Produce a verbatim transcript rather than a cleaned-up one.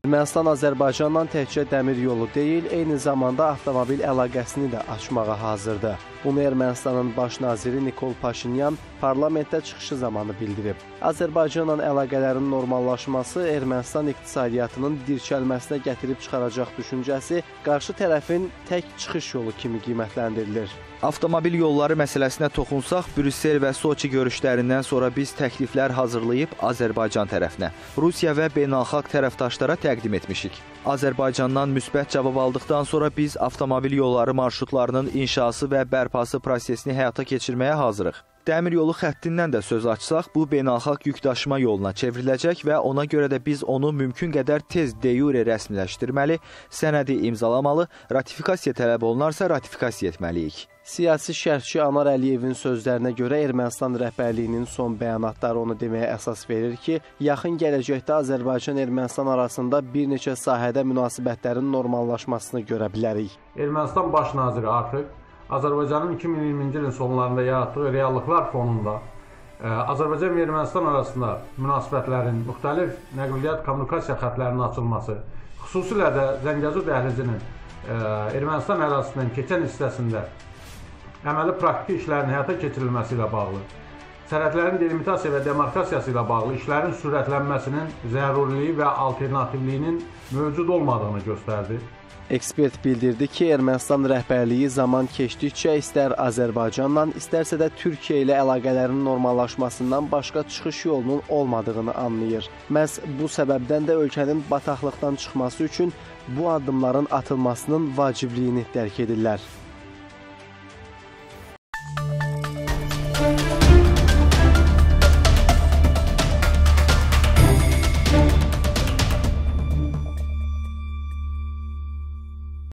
Ermənistan Azərbaycanla təkcə dəmir yolu deyil, eyni zamanda avtomobil əlaqəsini də açmağa hazırdır. Bunu Ermənistanın baş naziri Nikol Paşinyan parlamentdə çıxışı zamanı bildirib. Azərbaycanla əlaqələrin normallaşması Ermənistan iqtisadiyyatının dirçəlməsinə gətirib çıxaracaq düşüncəsi qarşı tərəfin tək çıxış yolu kimi qiymətləndirilir. Avtomobil yolları məsələsinə toxunsaq, Brüssel və Soçi görüşlərindən sonra biz təkliflər hazırlayıb Azərbaycan tərəfinə, Rusiya və beynəlxalq tərəfdaşlara təqdim etmişik. Azərbaycandan müsbət cavab aldıqdan sonra biz avtomobil yolları marşrutlarının inşası və bərpası prosesini həyata keçirməyə hazırıq. Dəmir yolu xəttindən də söz açsaq, bu beynəlxalq yükdaşıma yoluna çevriləcək və ona görə də biz onu mümkün qədər tez de-yure rəsmiləşdirməli, sənədi imzalamalı, ratifikasiya tələb olunarsa ratifikasiya etməliyik. Siyasi şərhçi Anar Əliyevin sözlərinə görə Ermənistan rəhbərliyinin son bəyanatları onu deməyə əsas verir ki, yaxın gələcəkdə Azərbaycan-Ermənistan arasında bir neçə sahədə münasibətlərin normallaşmasını görə bilərik. Ermənistan baş naziri artıq Azərbaycanın iki min iyirminci ilin sonlarında yaratdığı reallıqlar fonunda Azərbaycan və Ermənistan arasında münasibətlərin, müxtəlif nəqliyyat kommunikasiya xətlərinin açılması, xüsusilə də Zəngəzur dəhlizinin Ermənistan ərazisindən keçən hissəsində əməli praktiki işlərin həyata keçirilməsi ilə bağlı, sərhədlərin delimitasiya və demarkasiyası ilə bağlı işlərin sürətlənməsinin zəruriliyi və alternativliyinin mövcud olmadığını göstərdi. Ekspert bildirdi ki, Ermənistan rəhbərliyi zaman keçdikcə istər Azərbaycanla, istərsə də Türkiyə ilə əlaqələrin normallaşmasından başqa çıxış yolunun olmadığını anlayır. Məhz bu səbəbdən də ölkənin bataqlıqdan çıxması üçün bu addımların atılmasının vacibliyini dərk edirlər.